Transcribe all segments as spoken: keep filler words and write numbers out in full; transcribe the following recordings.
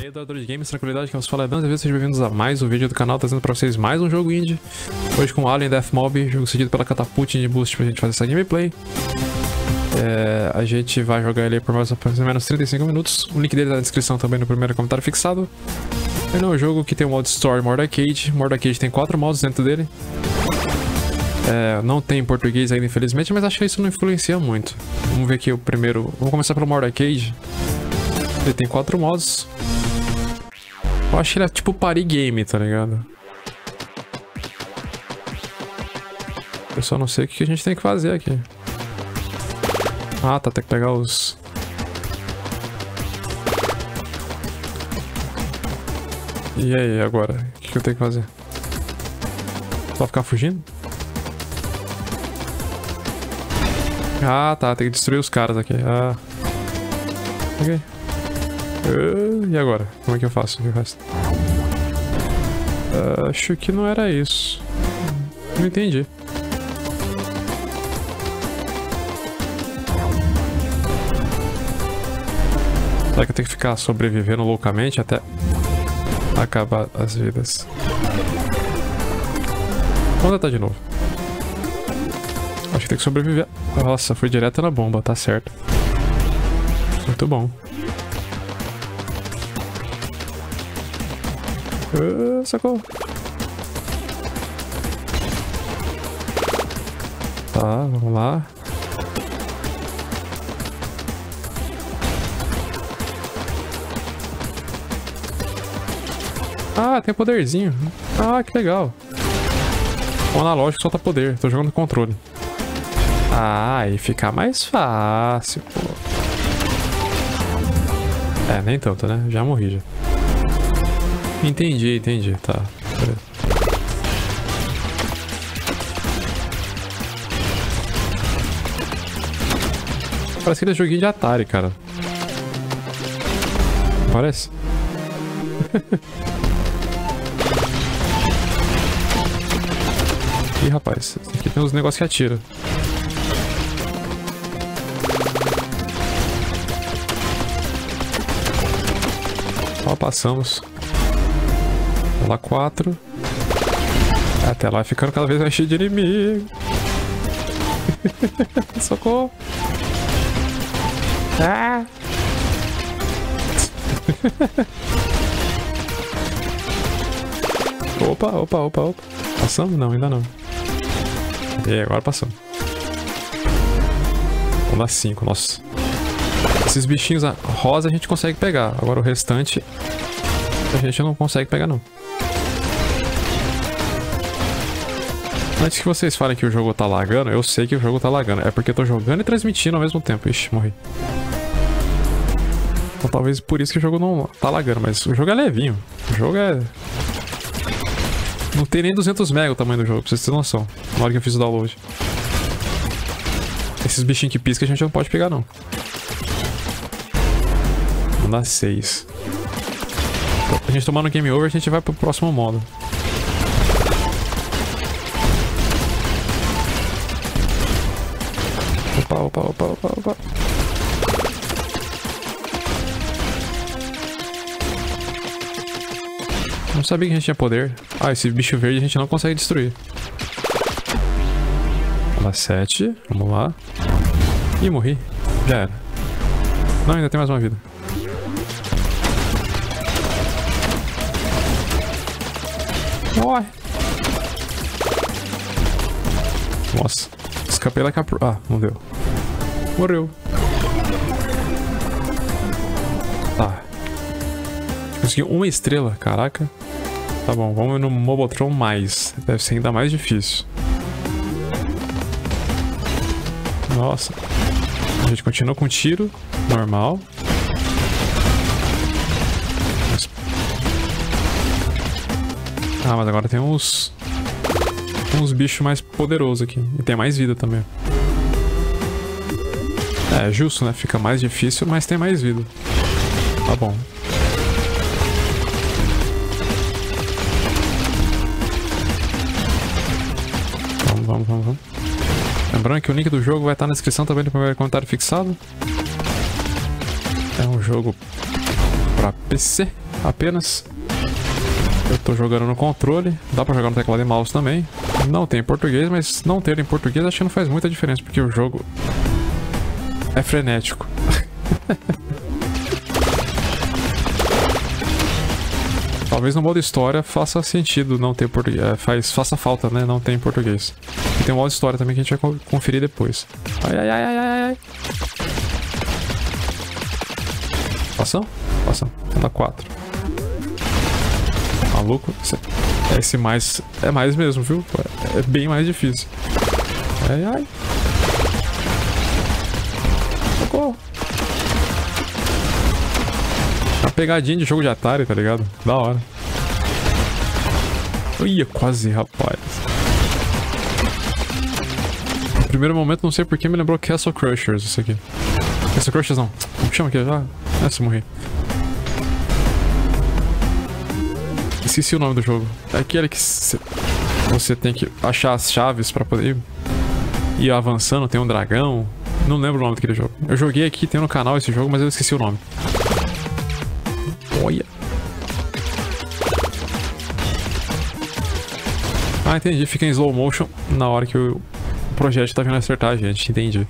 E aí, adoradores de games, tranquilidade, que eu vos falo é Dan, sejam bem-vindos a mais um vídeo do canal, trazendo pra vocês mais um jogo indie. Hoje com Alien Death Mob, jogo cedido pela Catapult de Boost pra gente fazer essa gameplay. É, a gente vai jogar ele por mais ou menos trinta e cinco minutos. O link dele tá na descrição também no primeiro comentário fixado. Ele é um jogo que tem o modo Story e modo Arcade. O modo Arcade tem quatro modos dentro dele. É, não tem em português ainda, infelizmente, mas acho que isso não influencia muito. Vamos ver aqui o primeiro. Vamos começar pelo modo Arcade. Ele tem quatro modos. Eu acho que ele é tipo party game, tá ligado? Eu só não sei o que a gente tem que fazer aqui. Ah, tá, tem que pegar os... E aí, agora? O que eu tenho que fazer? Só ficar fugindo? Ah, tá, tem que destruir os caras aqui. Ah. Ok. Uh, e agora? Como é que eu faço o resto? Uh, acho que não era isso. Não entendi. Será que eu tenho que ficar sobrevivendo loucamente até acabar as vidas? Vamos tentar de novo. Acho que tem que sobreviver. Nossa, fui direto na bomba, tá certo. Muito bom. Uh, socorro. Tá, vamos lá. Ah, tem poderzinho. Ah, que legal. O analógico solta poder. Tô jogando controle. Ah, aí fica mais fácil, pô. É, nem tanto, né? Já morri, já. Entendi, entendi. Tá. Beleza. Parece que ele é joguinho de Atari, cara. Parece? Ih, rapaz. Aqui tem uns negócios que atira. Ó, passamos. Até lá quatro. Até lá ficando cada vez mais cheio de inimigo. Socorro. Ah. Opa, opa, opa, opa. Passamos? Não, ainda não. E agora passamos. Vamos dar cinco, nossa. Esses bichinhos rosa a gente consegue pegar. Agora o restante a gente não consegue pegar, não. Antes que vocês falem que o jogo tá lagando, eu sei que o jogo tá lagando. É porque eu tô jogando e transmitindo ao mesmo tempo. Ixi, morri. Então talvez por isso que o jogo não tá lagando. Mas o jogo é levinho. O jogo é... Não tem nem duzentos mega o tamanho do jogo, pra vocês terem noção. Na hora que eu fiz o download. Esses bichinhos que piscam a gente não pode pegar, não. Vamos dar seis. A gente tomar no game over, a gente vai pro próximo modo. Opa, opa, opa, opa, opa. Não sabia que a gente tinha poder. Ah, esse bicho verde a gente não consegue destruir. Vamos lá, sete. Vamos lá. Ih, morri. Já era. Não, ainda tem mais uma vida. Morre. Nossa. Escapei da capra... Ah, não deu. Morreu. Tá. Consegui uma estrela, caraca. Tá bom, vamos no Mobotron mais. Deve ser ainda mais difícil. Nossa. A gente continua com tiro normal. Ah, mas agora tem uns... uns bichos mais poderosos aqui. E tem mais vida também. É, justo, né? Fica mais difícil, mas tem mais vida. Tá bom. Vamos, vamos, vamos, vamos. Lembrando que o link do jogo vai estar na descrição também no primeiro comentário fixado. É um jogo pra P C. apenas. Eu tô jogando no controle, dá pra jogar no teclado e mouse também. Não tem em português, mas não ter em português acho que não faz muita diferença, porque o jogo é frenético. Talvez no modo história faça sentido não ter português, é, faz, faça falta, né, não ter em português. E tem um modo história também que a gente vai conferir depois. Ai, ai, ai, ai, ai, ai. Passam? Passam. Anda quatro. Maluco. Esse mais é mais mesmo, viu? É bem mais difícil. Ai, ai. Socorro. Uma pegadinha de jogo de Atari, tá ligado? Da hora. Ia quase, rapaz. No primeiro momento, não sei porque, me lembrou Castle Crushers, isso aqui. Castle Crushers não. Como chama aqui? Já? Essa, morri. Esqueci o nome do jogo. É aquele que você tem que achar as chaves pra poder ir avançando. Tem um dragão. Não lembro o nome daquele jogo. Eu joguei aqui, tem no canal esse jogo, mas eu esqueci o nome. Olha. Ah, entendi. Fica em slow motion na hora que o projétil tá vindo acertar a gente. Entendi.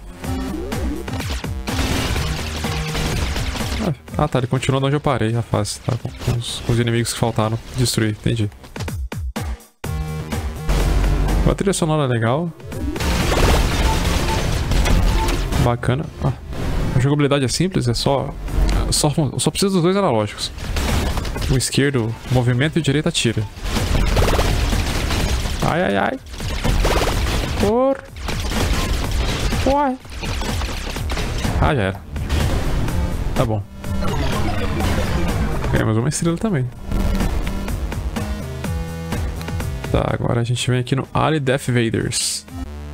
Ah, tá. Ele continua de onde eu parei a fase. Tá, com os, com os inimigos que faltaram destruir. Entendi. A trilha sonora é legal. Bacana. Ah, a jogabilidade é simples. É só... Só, só precisa dos dois analógicos. O esquerdo, movimento, e o direito atira. Ai, ai, ai. Por... Uai. Ah, já era. Tá bom. Ganhamos uma estrela também. Tá, agora a gente vem aqui no Ali Death Vaders.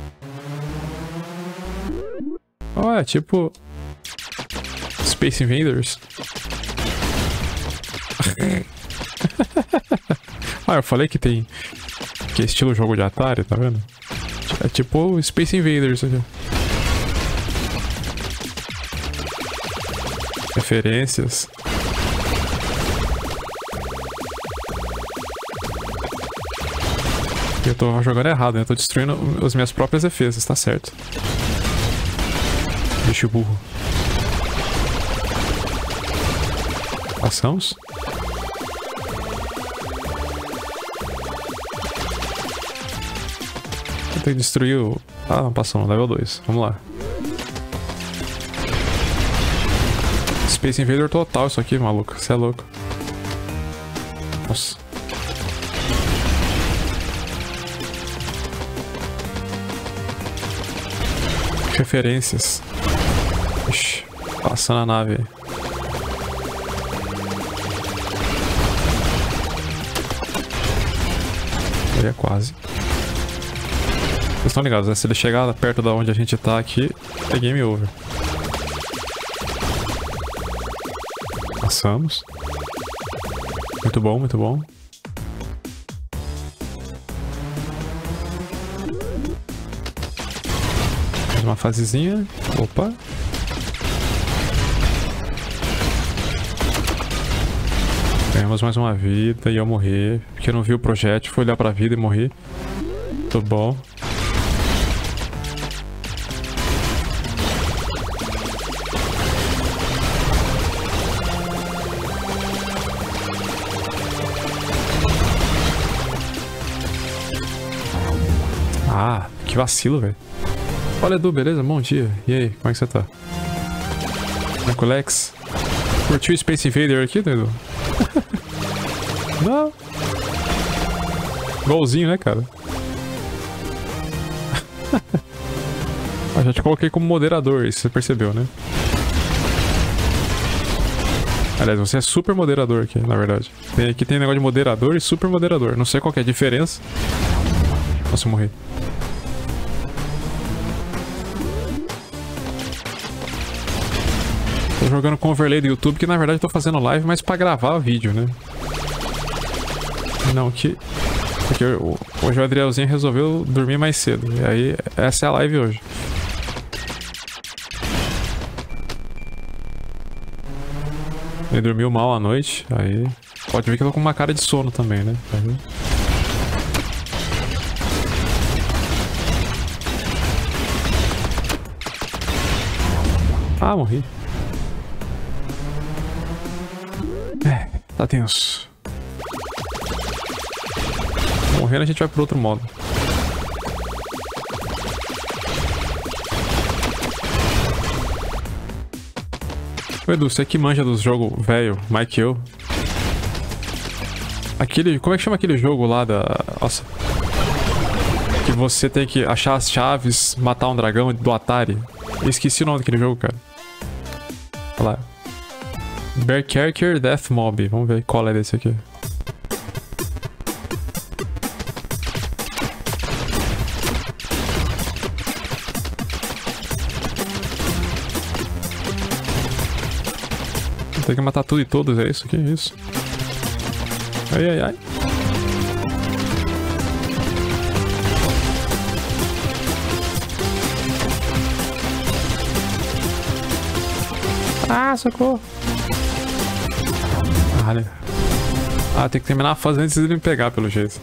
Oh, é tipo... Space Invaders. Ah, eu falei que tem... Que é estilo jogo de Atari, tá vendo? É tipo Space Invaders aqui. Referências. Eu tô jogando errado, né? Eu tô destruindo as minhas próprias defesas, tá certo. Bicho burro. Passamos? Eu tenho que destruir o... Ah, não, passamos, level dois. Vamos lá. Space Invader total isso aqui, maluco. Você é louco. Nossa. Referências. Ixi, passando a nave aí. Ele é quase. Vocês estão ligados, né? Se ele chegar perto da onde a gente tá aqui, é game over. Passamos. Muito bom, muito bom. Mais uma fasezinha. Opa. Ganhamos mais uma vida e eu morri. Porque eu não vi o projétil, fui olhar pra vida e morri. Muito bom. Ah, que vacilo, velho. Olha, Edu, beleza? Bom dia. E aí, como é que você tá? Nicolex. Curtiu o Space Invader aqui, Edu? Não. Golzinho, né, cara? Ah, já te coloquei como moderador, isso você percebeu, né? Aliás, você é super moderador aqui, na verdade. Tem, aqui tem negócio de moderador e super moderador. Não sei qual que é a diferença. Nossa, eu morri. Tô jogando com overlay do YouTube, que na verdade eu tô fazendo live, mas pra gravar o vídeo, né? Não, que... Porque hoje o Adrielzinho resolveu dormir mais cedo. E aí, essa é a live hoje. Ele dormiu mal à noite, aí Pode ver que eu tô com uma cara de sono também, né? Tá vendo? Ah, morri. É, tá tenso. Morrendo a gente vai pro outro modo. Ô Edu, você que manja dos jogos velho, mais que eu. Aquele... Como é que chama aquele jogo lá da... Nossa. Que você tem que achar as chaves, matar um dragão do Atari. Eu esqueci o nome daquele jogo, cara. Olha lá. Berserker Death Mob. Vamos ver qual é desse aqui. Tem que matar tudo e todos, é isso? Que isso? Ai, ai, ai. Ah, socorro. Ah, né? Ah, tem que terminar a fase antes de ele me pegar, pelo jeito.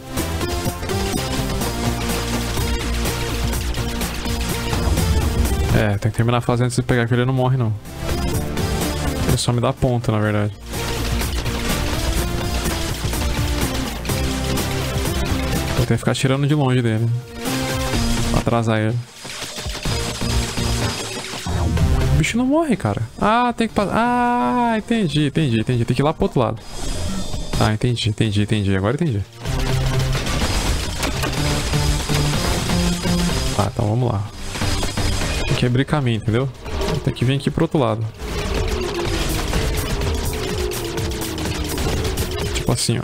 É, tem que terminar a fase antes de pegar, porque ele não morre, não. Ele só me dá ponta, na verdade. Vou ter que ficar tirando de longe dele. Pra atrasar ele. O bicho não morre, cara. Ah, tem que passar. Ah, entendi, entendi, entendi. Tem que ir lá pro outro lado. Ah, entendi, entendi, entendi. Agora entendi. Tá, então vamos lá. Tem que abrir caminho, entendeu? Tem que vir aqui pro outro lado. Tipo assim, ó.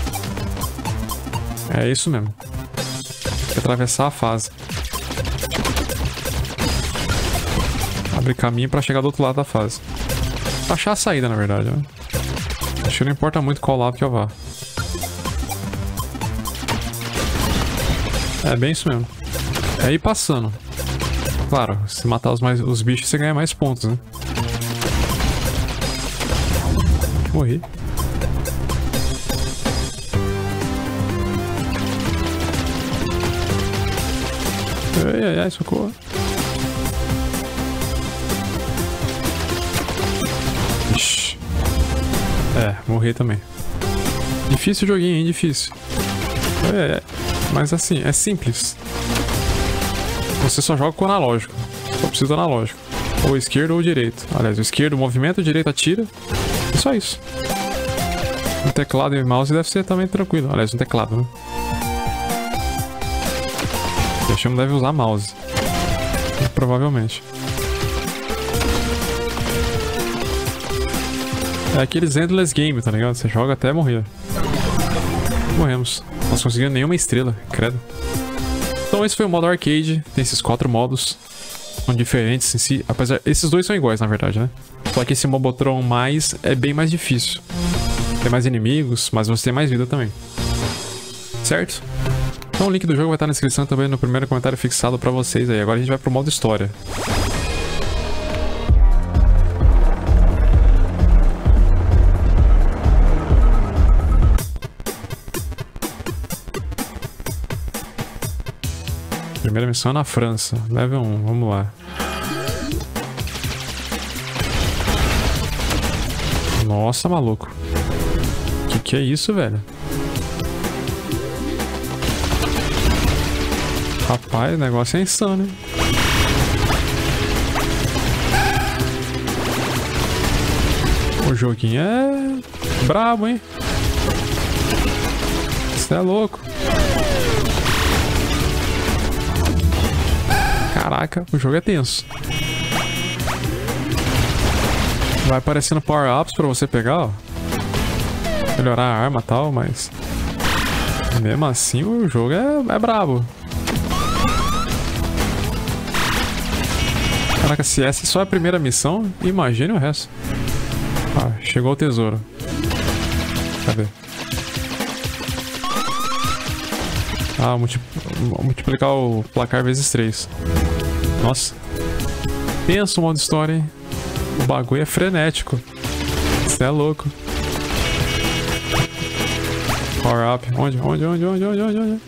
É isso mesmo. Tem que atravessar a fase. Abrir caminho pra chegar do outro lado da fase. Achar a saída, na verdade, né? Acho que não importa muito qual lado que eu vá. É bem isso mesmo. É ir passando. Claro, se matar os, mais, os bichos, você ganha mais pontos, né? Morri. Ai, ai, ai, socorro. Ixi. É, morri também. Difícil o joguinho, hein? Difícil. É, é, mas assim, é simples. Você só joga com o analógico. Só precisa do analógico. Ou esquerdo ou direito. Aliás, o esquerdo, movimento, o direito atira. É só isso. No teclado e mouse deve ser também tranquilo. Aliás, no teclado, né? A gente não deve usar mouse. Provavelmente. É aqueles endless game, tá ligado? Você joga até morrer. Morremos. Não conseguimos nenhuma estrela, credo. Então esse foi o modo arcade. Tem esses quatro modos. São diferentes em si. Apesar... Esses dois são iguais, na verdade, né? Só que esse Mobotron mais é bem mais difícil. Tem mais inimigos, mas você tem mais vida também. Certo? Então o link do jogo vai estar na descrição também, no primeiro comentário fixado pra vocês aí. Agora a gente vai pro modo história. Primeira missão é na França. Level um, vamos lá. Nossa, maluco. Que que é isso, velho? Rapaz, o negócio é insano, hein? O joguinho é brabo, hein? Isso é louco. Caraca, o jogo é tenso. Vai aparecendo power-ups pra você pegar, ó. Melhorar a arma e tal, mas... mesmo assim, o jogo é, é brabo. Caraca, se essa só é a primeira missão, imagine o resto. Ah, chegou o tesouro. Cadê? Ah, multi... multiplicar o placar vezes três. Nossa. Pensa o modo história, hein? O bagulho é frenético. Isso é louco. Power up. Onde? Onde? Onde? Onde? Onde? Onde? Onde?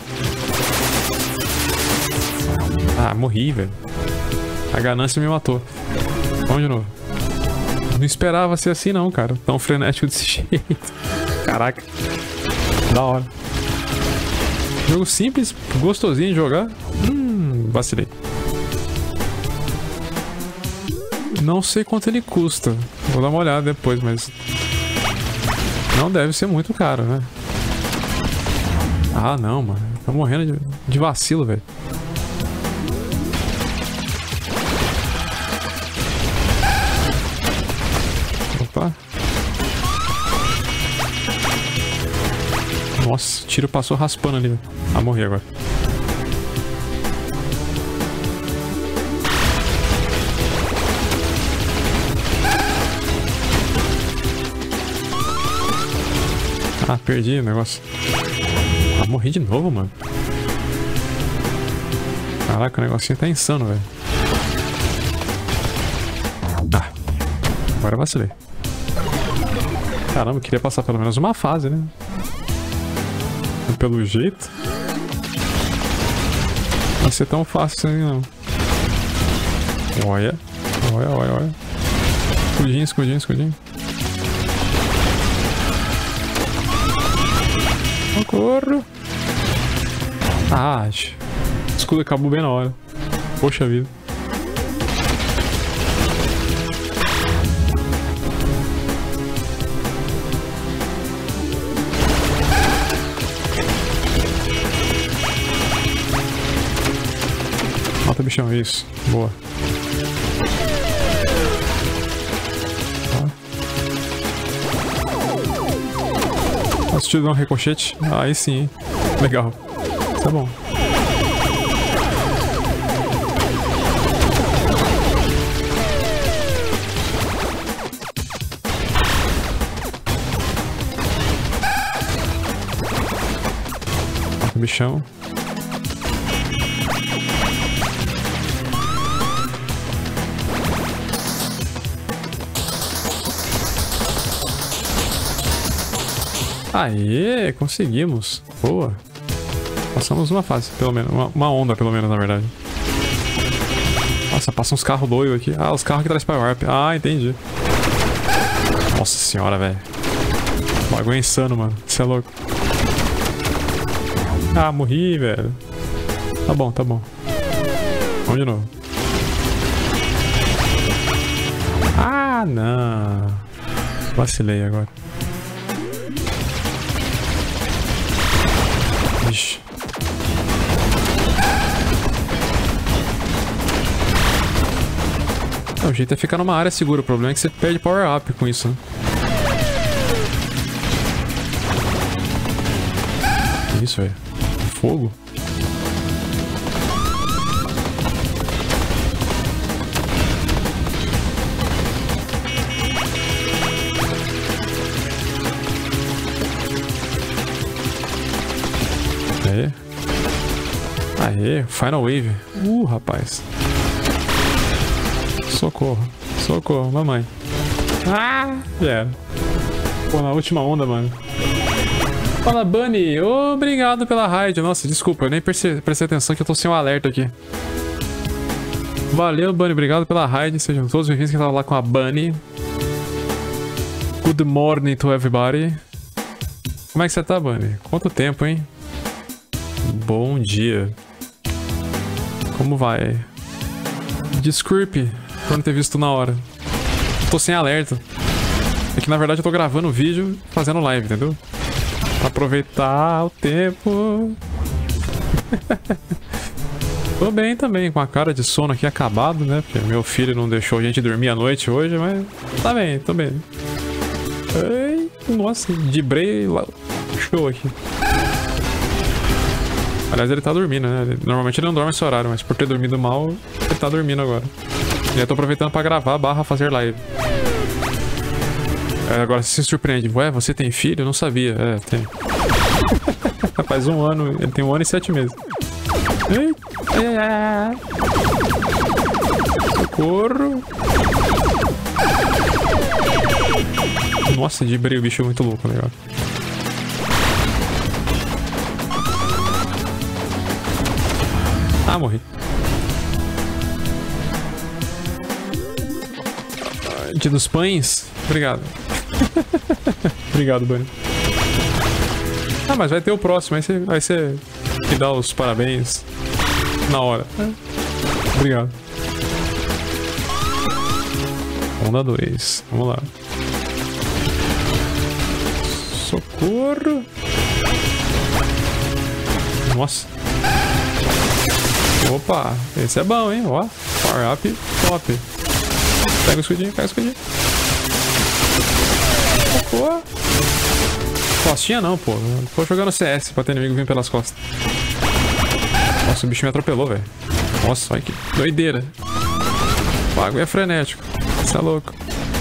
Ah, morri, velho. A ganância me matou. Vamos de novo. Não esperava ser assim não, cara. Tão frenético desse jeito. Caraca. Da hora. Jogo simples, gostosinho de jogar. Hum, vacilei. Não sei quanto ele custa. Vou dar uma olhada depois, mas... não deve ser muito caro, né? Ah, não, mano. Tô morrendo de, de vacilo, velho. Opa. Nossa, o tiro passou raspando ali, velho. Ah, morri agora. Ah, perdi o negócio. Ah, morri de novo, mano. Caraca, o negocinho tá insano, velho. Ah, agora eu vacilei. Caramba, eu queria passar pelo menos uma fase, né? Pelo jeito. Não vai ser tão fácil assim, não. Olha. Olha, olha, olha. Escudinho, escudinho, escudinho. Socorro. Ah, o escudo acabou bem na hora. Poxa vida. Mata bichão, isso. Boa. Posso te dar um ricochete? Ah, aí sim, hein? Legal. Isso é bom. Mata bichão. Aê, conseguimos. Boa. Passamos uma fase, pelo menos. Uma, uma onda, pelo menos, na verdade. Nossa, passa uns carros doidos aqui. Ah, os carros que traz Power Warp. Ah, entendi. Nossa senhora, velho. O bagulho é insano, mano. Você é louco. Ah, morri, velho. Tá bom, tá bom. Vamos de novo. Ah, não. Vacilei agora. Ixi. Não, o jeito é ficar numa área segura. O problema é que você perde power up com isso, né? Que isso, velho? Fogo? Aê. Aê, Final Wave. Uh, rapaz. Socorro. Socorro, mamãe. Ah, já era. Pô, na última onda, mano. Fala, Bunny. Obrigado pela raid. Nossa, desculpa, eu nem prestei, prestei atenção que eu tô sem o alerta aqui. Valeu, Bunny. Obrigado pela raid. Sejam todos bem-vindos que tava lá com a Bunny. Good morning to everybody. Como é que você tá, Bunny? Quanto tempo, hein? Bom dia. Como vai? Desculpe por não ter visto na hora. Tô sem alerta. É que na verdade eu tô gravando o vídeo fazendo live, entendeu? Pra aproveitar o tempo. Tô bem também, com a cara de sono aqui acabado, né? Porque meu filho não deixou a gente dormir à noite hoje, mas tá bem, tô bem. Ei, nossa, dibrei show aqui. Aliás, ele tá dormindo, né? Ele, normalmente ele não dorme esse horário, mas por ter dormido mal, ele tá dormindo agora. E eu tô aproveitando pra gravar barra fazer live. É, agora você se surpreende. Ué, você tem filho? Eu não sabia. É, tem. Faz um ano, ele tem um ano e sete meses. Ei, ai, ai, ai. Socorro. Nossa, dibrei o bicho muito louco, legal. Ah, morri. Dia dos pães? Obrigado. Obrigado, Bunny. Ah, mas vai ter o próximo. Aí você, aí você me dá os parabéns na hora. Obrigado. Onda dois. Vamos lá. Socorro. Nossa. Opa. Esse é bom, hein? Ó. Power up top. Pega o escudinho, pega o escudinho. Pô. Costinha não, pô. Tô jogando C S pra ter inimigo vindo pelas costas. Nossa, o bicho me atropelou, velho. Nossa, olha que doideira. O bagulho é frenético. Isso é louco.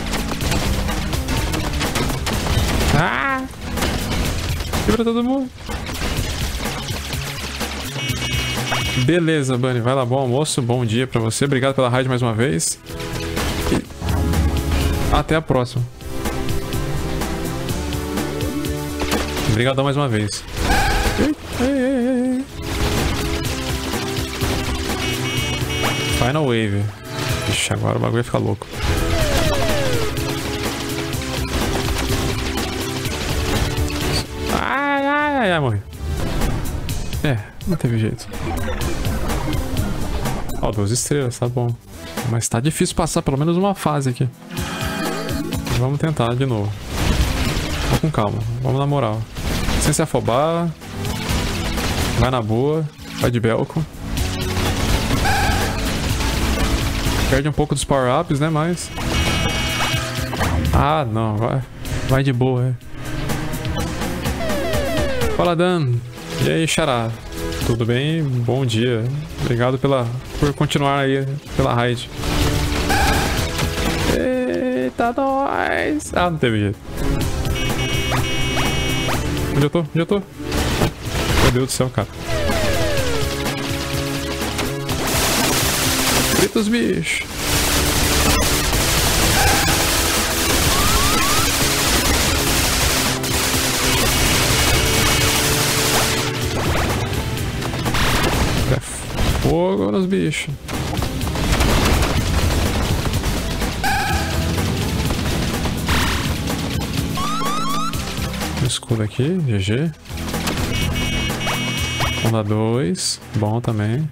Ah! Quebra todo mundo. Beleza, Bunny. Vai lá, bom almoço, bom dia pra você. Obrigado pela raid mais uma vez. E até a próxima. Obrigadão mais uma vez. Ei, ei, ei. Final Wave. Ixi, agora o bagulho vai ficar louco. Ai, ai, ai, ai, morri. É, não teve jeito. Ó, oh, duas estrelas, tá bom. Mas tá difícil passar pelo menos uma fase aqui. Vamos tentar de novo. Vamos com calma, vamos na moral. Sem se afobar. Vai na boa. Vai de belco. Perde um pouco dos power-ups, né? Mas... Ah, não. Vai, vai de boa, é. Fala, Dan. E aí, Xará? Tudo bem? Bom dia. Obrigado pela, por continuar aí pela raid. Eita, nós! Ah, não teve jeito. Onde eu tô? Onde eu tô? Meu Deus do céu, cara. Frita os bichos. É fogo nos bichos. Escudo aqui, G G. Onda dois, bom também.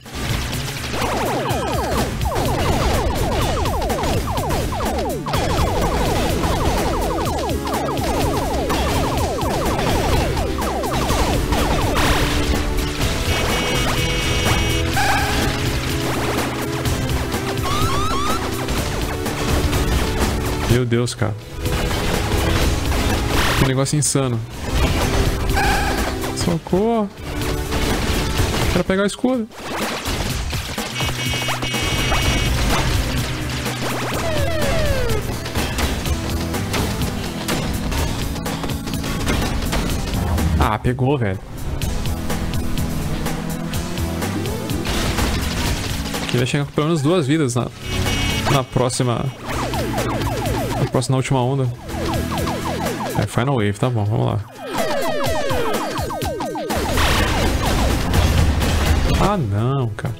Meu Deus, cara. Que negócio insano. Socorro. Quero pegar o escudo. Ah, pegou, velho. Aqui vai chegar com pelo menos duas vidas na, na próxima... Na próxima, na última onda. É, Final Wave, tá bom, vamos lá. Ah, não, cara.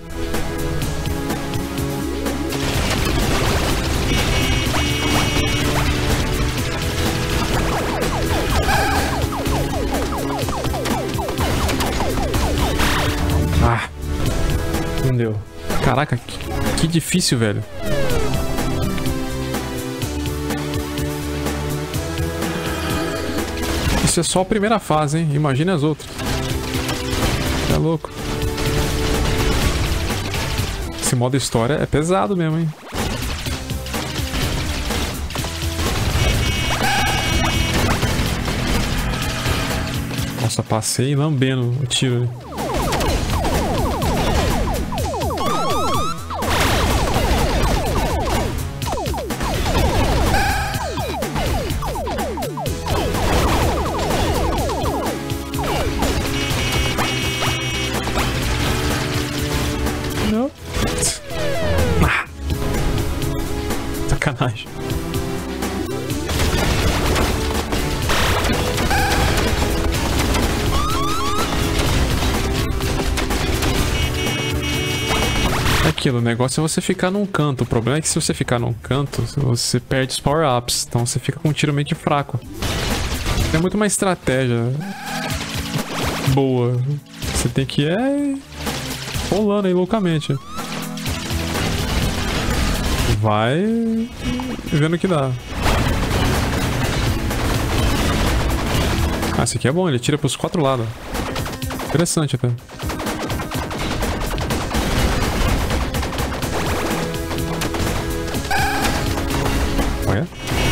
Ah, não deu. Caraca, que, que difícil, velho. Isso é só a primeira fase, hein? Imagine as outras. É louco. Esse modo história é pesado mesmo, hein? Nossa, passei lambendo o tiro ali. Não. Ah. Sacanagem. aquilo, o negócio é você ficar num canto. O problema é que se você ficar num canto, você perde os power-ups. Então você fica com um tiro meio que fraco. É muito uma estratégia boa. Você tem que ir é, rolando aí loucamente. Vai vendo o que dá. Ah, esse aqui é bom, ele tira pros quatro lados. Interessante até. Olha.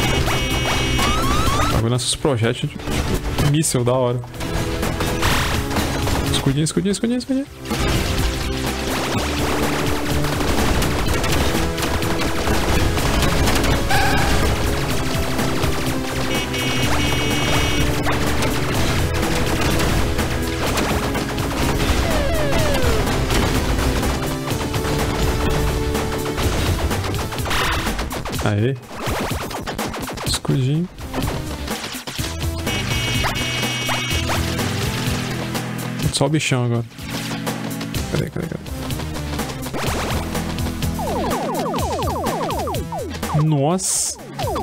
Agora lança os projéteis de míssil, da hora. Escudinho, escudinho, escudinho, escudinho. Aê. Escudinho. Só o bichão agora. Cadê, cadê, cadê? Nossa.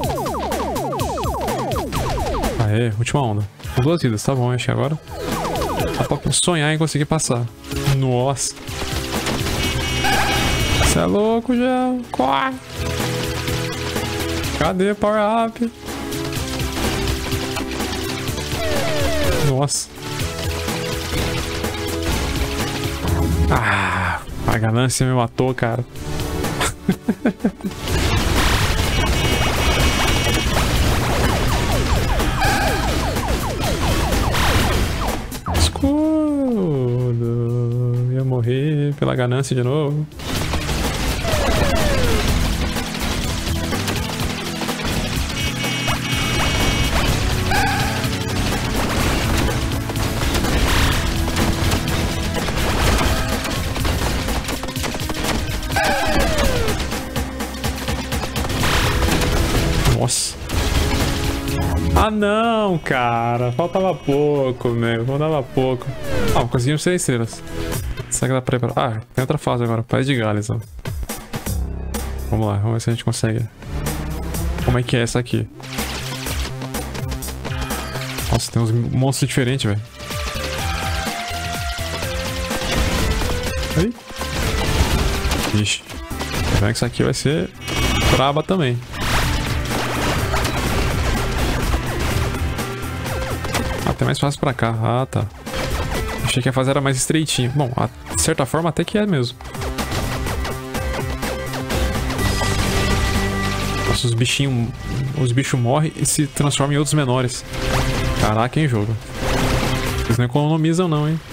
Aê, última onda. Com duas vidas, tá bom, acho que agora dá pra sonhar em conseguir passar. Nossa. Você é louco já. Corre. Cadê power up? Nossa. Ah, a ganância me matou, cara. Escudo. Ia morrer pela ganância de novo. Nossa. Ah não, cara. Faltava pouco, meu. Faltava pouco. Ah, conseguimos seis estrelas. Será que dá pra ir pra... Ah, tem outra fase agora. País de Gales, ó. Vamos lá, vamos ver se a gente consegue. Como é que é essa aqui? Nossa, tem uns monstros diferentes, velho. Aí. Ixi. Tá vendo que isso aqui vai ser braba também. Até mais fácil pra cá. Ah, tá. Achei que a fase era mais estreitinha. Bom, de certa forma até que é mesmo. Nossa, os bichinhos... Os bichos morrem e se transformam em outros menores. Caraca, hein, jogo. Eles não economizam não, hein.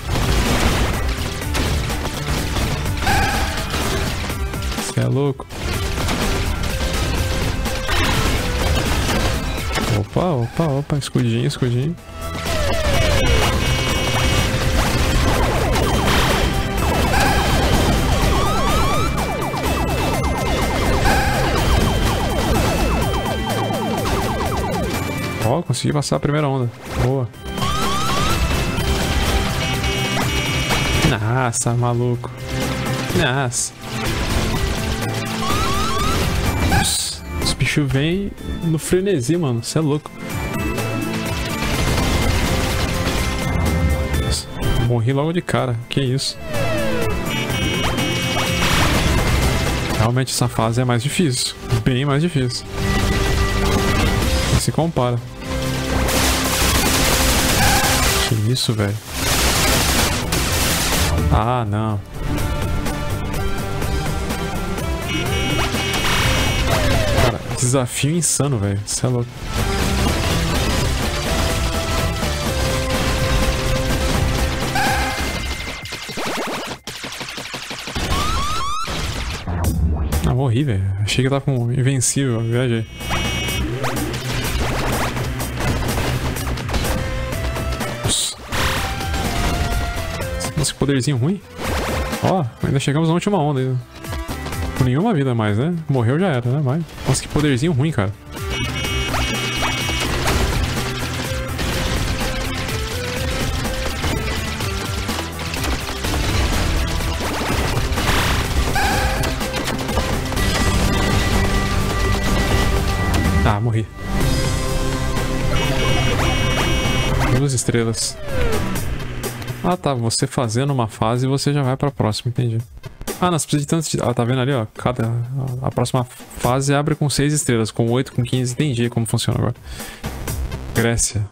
Você é louco. Opa, opa, opa. Escudinho, escudinho. Ó, oh, consegui passar a primeira onda. Boa. Nossa, maluco. Nossa. Os, os bichos vêm no frenesi, mano. Você é louco. Nossa, morri logo de cara. Que isso. Realmente essa fase é mais difícil. Bem mais difícil. Não se compara. Que isso, velho? Ah, não. Cara, desafio insano, velho. Você é louco. Ah, morri, velho. Achei que eu tava com invencível. Viajei. Nossa, que poderzinho ruim. Ó, ainda chegamos na última onda ainda. Com nenhuma vida mais, né? Morreu já era, né? Mas... Nossa, que poderzinho ruim, cara. Morri. Duas estrelas. Ah, tá. Você fazendo uma fase, você já vai pra próxima, entendi. Ah, nós precisamos de tantos... Ah, tá vendo ali, ó? Cada... A próxima fase abre com seis estrelas, com oito, com quinze. Entendi como funciona agora. Grécia.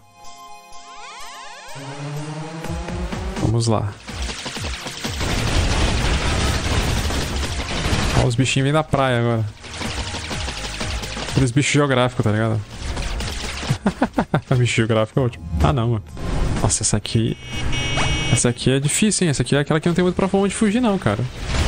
Vamos lá. Ó, os bichinhos vêm da praia agora. Aqueles bichos geográficos, tá ligado? Bicho geográfico é ótimo. Ah, não, mano. Nossa, essa aqui... Essa aqui é difícil, hein? Essa aqui é aquela que não tem muito pra onde fugir, não, cara.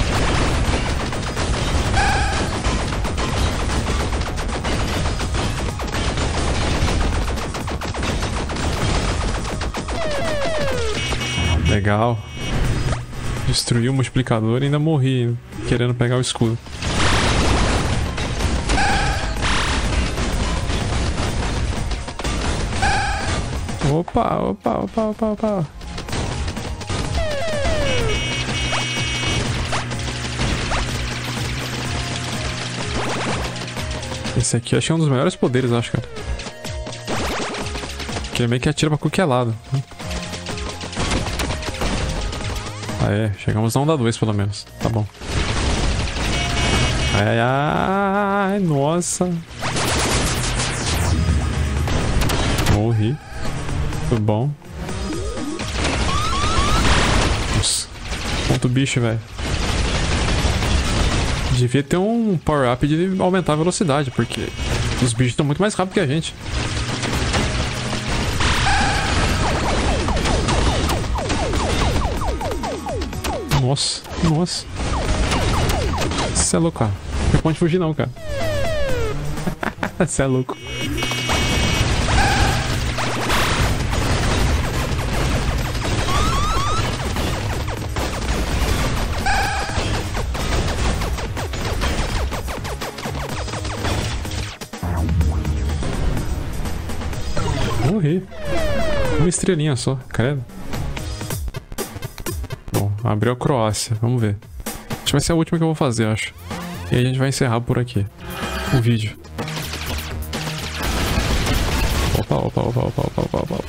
Legal. Destruí o multiplicador e ainda morri querendo pegar o escudo. Opa, opa, opa, opa, opa. Esse aqui eu acho que é um dos maiores poderes, acho, cara. Que ele meio que atira pra qualquer lado. Ah, é. Chegamos na onda dois, pelo menos. Tá bom. Ai, ai, ai. Nossa. Morri. Tudo bom. Nossa. Quanto bicho, velho. Devia ter um power-up de aumentar a velocidade, porque os bichos estão muito mais rápidos que a gente. Nossa, nossa. Você é louco, cara. Não pode fugir não, cara. Você é louco. Morri. Uma estrelinha só, credo. Bom, abriu a Croácia, vamos ver. Acho que vai ser a última que eu vou fazer, acho. E aí a gente vai encerrar por aqui o vídeo. Opa, opa, opa, opa, opa, opa, opa.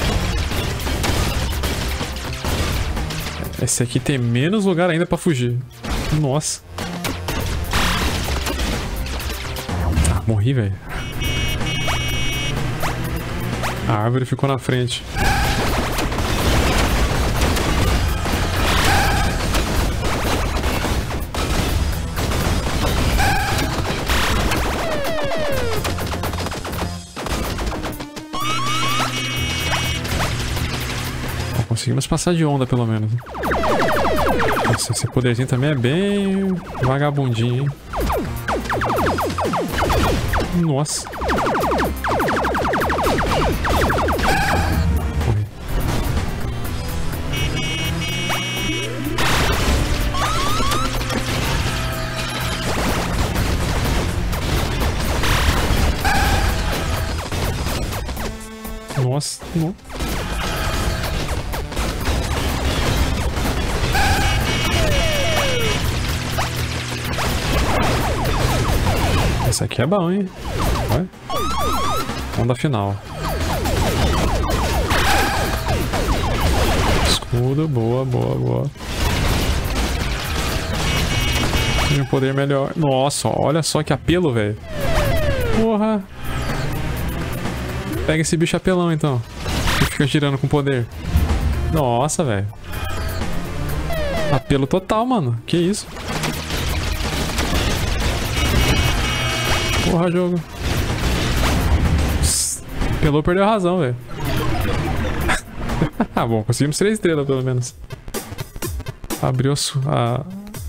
Esse aqui tem menos lugar ainda pra fugir. Nossa. Ah, morri, velho. A árvore ficou na frente. Conseguimos passar de onda, pelo menos. Nossa, esse poderzinho também é bem vagabundinho, hein? Nossa. Morri. Nossa, não. Esse aqui é bom, hein? Vai. Onda final. Escudo, boa, boa, boa. Tem um poder melhor. Nossa, olha só que apelo, velho. Porra. Pega esse bicho apelão, então. Que fica girando com poder. Nossa, velho. Apelo total, mano. Que isso? Porra, jogo. Pelou, perdeu a razão, velho. Ah, bom, conseguimos três estrelas, pelo menos. Abriu a, Su a...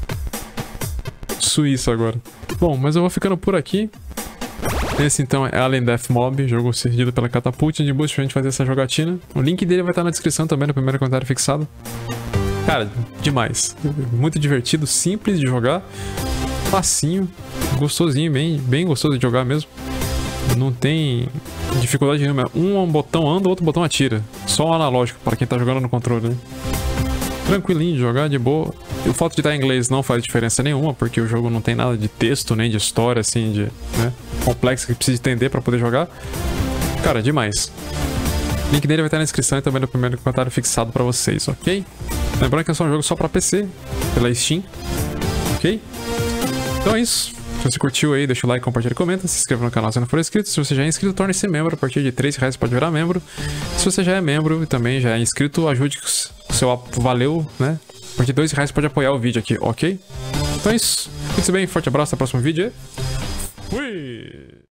Suíça agora. Bom, mas eu vou ficando por aqui. Esse, então, é Alien Death Mob, jogo cedido pela Catapult de Boost pra gente fazer essa jogatina. O link dele vai estar na descrição também, no primeiro comentário fixado. Cara, demais. Muito divertido, simples de jogar. Facinho, gostosinho, bem, bem gostoso de jogar mesmo. Não tem dificuldade nenhuma. Um botão anda, outro botão atira. Só um analógico para quem tá jogando no controle, né? Tranquilinho de jogar, de boa. E o fato de estar em inglês não faz diferença nenhuma, porque o jogo não tem nada de texto, nem de história, assim, de, né? complexa que precisa entender pra poder jogar. Cara, é demais. O link dele vai estar na descrição e também no primeiro comentário fixado pra vocês, ok? Lembrando que é só um jogo só pra P C, pela Steam, ok? Então é isso. Se você curtiu aí, deixa o like, compartilha e comenta. Se inscreva no canal se não for inscrito. Se você já é inscrito, torne-se membro. A partir de três reais pode virar membro. Se você já é membro e também já é inscrito, ajude o seu valeu, né? A partir de dois reais pode apoiar o vídeo aqui, ok? Então é isso. Fique bem, forte abraço, até o próximo vídeo. Fui!